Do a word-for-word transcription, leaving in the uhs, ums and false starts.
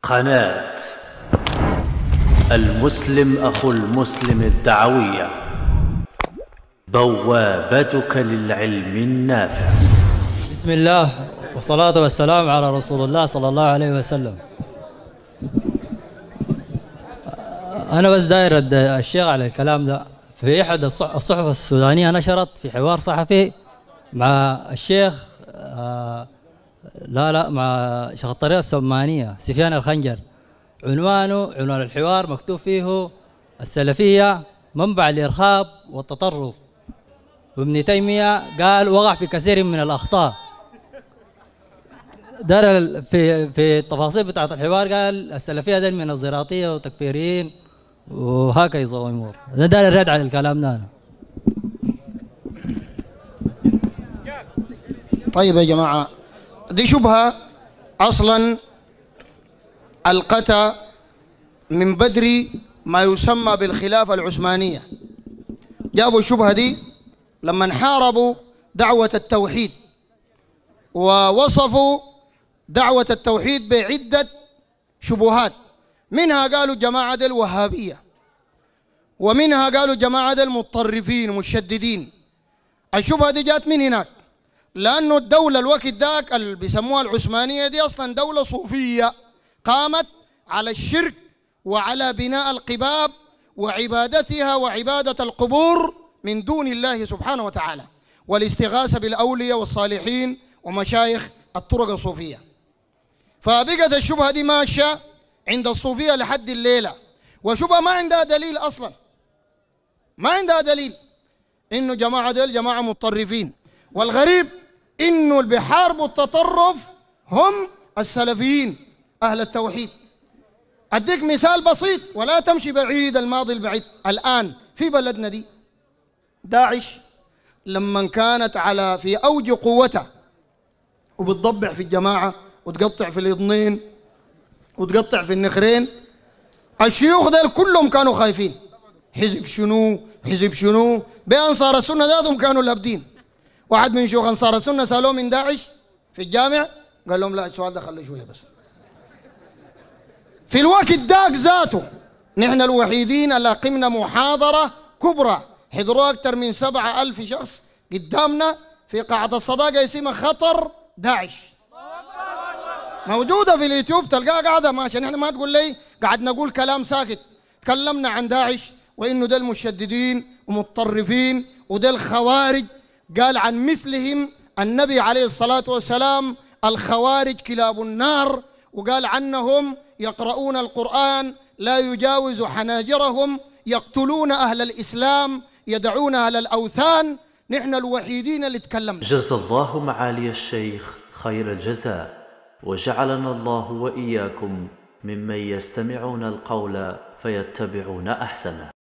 قناة المسلم أخو المسلم الدعوية، بوابتك للعلم النافع. بسم الله والصلاة والسلام على رسول الله صلى الله عليه وسلم. أنا بس داير الشيخ على الكلام ده. في أحد الصحف السودانية نشرت في حوار صحفي مع الشيخ آه لا لا مع شيخ الطريقة السمانية سفيان الخنجر. عنوانه عنوان الحوار مكتوب فيه السلفية منبع الإرهاب والتطرف، وابن تيمية قال وقع في كثير من الأخطاء. دار في في التفاصيل بتاعت الحوار قال السلفية دل من الزراطية وتكفيريين وهكذا أمور. ده دار الرد على الكلام ده. أنا طيب يا جماعة، دي شبهة أصلا ألقتها من بدري ما يسمى بالخلافة العثمانية. جابوا الشبهة دي لما حاربوا دعوة التوحيد، ووصفوا دعوة التوحيد بعدة شبهات. منها قالوا الجماعة دي الوهابية، ومنها قالوا الجماعة دي المتطرفين مشددين. الشبهة دي جات من هناك، لأنه الدولة الوقت ذاك اللي بيسموها العثمانية دي أصلا دولة صوفية قامت على الشرك وعلى بناء القباب وعبادتها وعبادة القبور من دون الله سبحانه وتعالى، والاستغاثة بالأولياء والصالحين ومشايخ الطرق الصوفية. فبقت الشبهة دي ماشية عند الصوفية لحد الليلة، وشبهة ما عندها دليل أصلا، ما عندها دليل إنه جماعة ديل جماعة متطرفين. والغريب إنه اللي بيحاربوا التطرف هم السلفيين أهل التوحيد. أديك مثال بسيط ولا تمشي بعيد الماضي البعيد. الآن في بلدنا دي داعش لما كانت على في أوج قوتها وبتضبع في الجماعة وتقطع في الإضنين وتقطع في النخرين، الشيوخ ديل كلهم كانوا خايفين. حزب شنو حزب شنو بأنصار السنة ذاتهم كانوا لابدين. واحد من شيوخ أنصار السنة سألوه من داعش في الجامع، قال لهم لا السؤال ده خليه شوية بس. في الوقت داك ذاته نحن الوحيدين اللي قمنا محاضرة كبرى حضروا أكثر من سبعة ألف شخص قدامنا في قاعة الصداقة اسمها خطر داعش، موجودة في اليوتيوب تلقاها قاعدة ماشية. نحن ما تقول لي قاعد نقول كلام ساكت. تكلمنا عن داعش وإنه ده المشددين ومتطرفين وده الخوارج. قال عن مثلهم النبي عليه الصلاة والسلام الخوارج كلاب النار، وقال عنهم يقرؤون القرآن لا يجاوز حناجرهم، يقتلون أهل الإسلام، يدعون أهل الأوثان. نحن الوحيدين اللي تكلمنا. جزا الله معالي الشيخ خير الجزاء، وجعلنا الله وإياكم ممن يستمعون القول فيتبعون أحسنه.